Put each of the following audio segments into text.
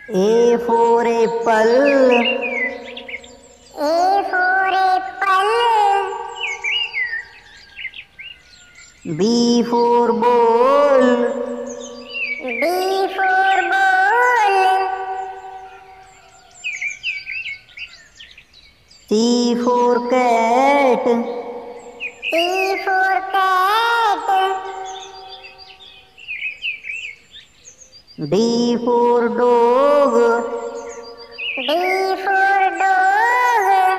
A for apple. A for apple. B for ball. B for ball. C for cat. C for cat. D for dog. D for dog.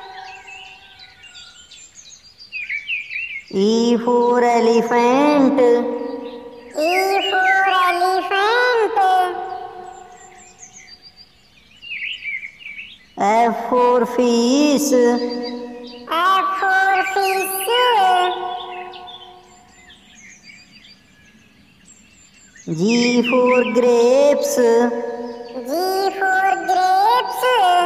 E for elephant. E for elephant. F for fish. F for fish. G for grapes. G for grapes.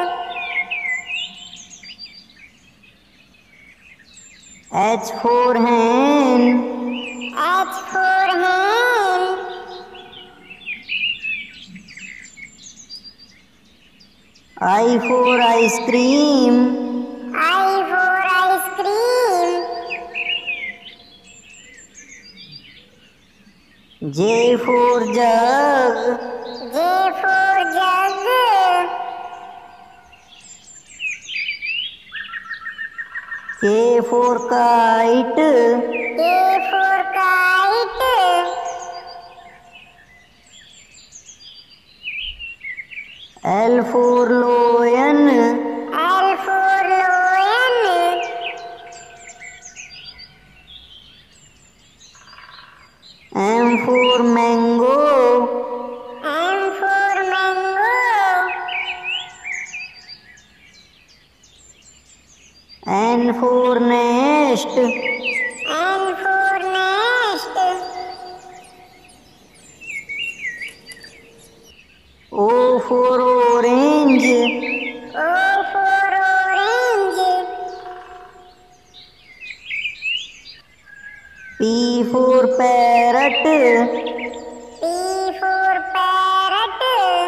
H for hen. H for hen. I for ice cream. I for ice cream. J for jug. J for jug. K for kite. K for kite. L for lion. L for lion. M for mango. M for mango. N for nest. N for nest. O for orange. O for orange. P for parrot. P for parrot.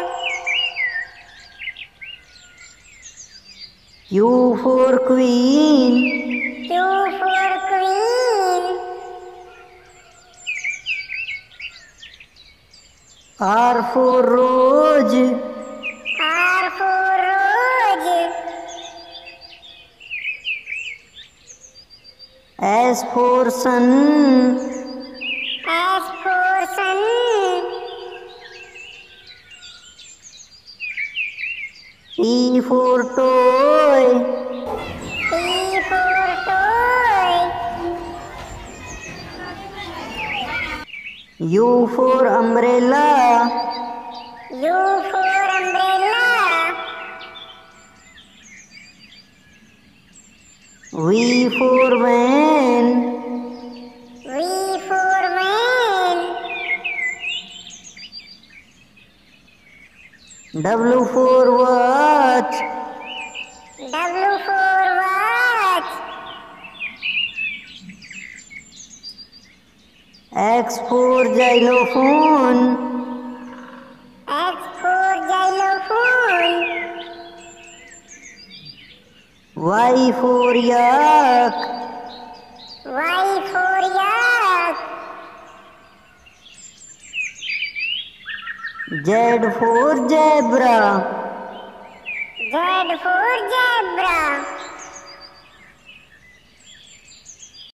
Q for queen. Q for queen. R for rose. R for rose. S for sun. S for sun. T for toy. T for toy. U for umbrella. U for umbrella. V for van. V for van. W for watch. W for watch. X for xylophone. X for xylophone. Y for yak. Y for yak. Z for zebra. Z for zebra.